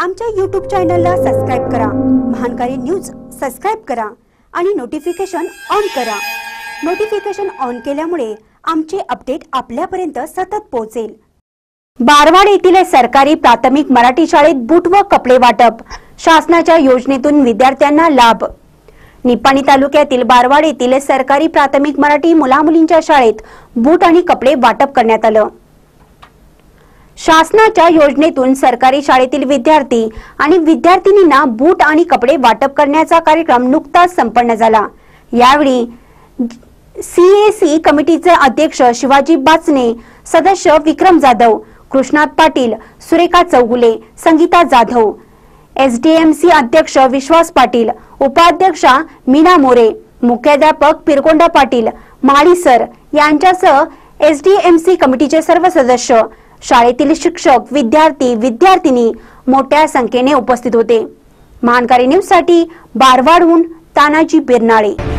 आमच्या YouTube चॅनलला subscribe करा, महानकारी न्यूज सबस्क्राइब करा आणि नोटिफिकेशन ऑन करा। नोटिफिकेशन ऑन केल्यामुळे आमचे अपडेट आपल्यापर्यंत सतत पोहोचेल। बारवाड येथील सरकारी प्राथमिक मराठी शाळेत बूट व कपडे वाटप, शासनाच्या योजनेतून विद्यार्थ्यांना लाभ। निपाणी तालुक्यातील बारवाड येथील सरकारी प्राथमिक मराठी मुलामुलींच्या शाळेत बूट आणि कपडे वाटप करण्यात आलं। शासनाच्या योजनेतून सरकारी शाळेतील विद्यार्थी आणि विद्यार्थिनींना बूट आणि कपडे वाटप करण्याचा कार्यक्रम नुकताच संपन्न झाला। यावेळी सीएसी कमिटीचे अध्यक्ष शिवाजी बाचने, सदस्य विक्रम जाधव, कृष्णात पाटील, सुरेखा चौगुले, संगीता जाधव, एसडीएमसी अध्यक्ष विश्वास पाटील, उपाध्यक्षा मीना मोरे, मुख्याध्यापक पिरकोंडा पाटील, माळी सर यांच्यासह एसडीएमसी कमिटीचे सर्व सदस्य, शाळेतील शिक्षक, विद्यार्थी, विद्यार्थिनी मोठ्या संख्येने उपस्थित होते। महानकारी न्यूज साठी बारवाडहून तानाजी बिरनाळे।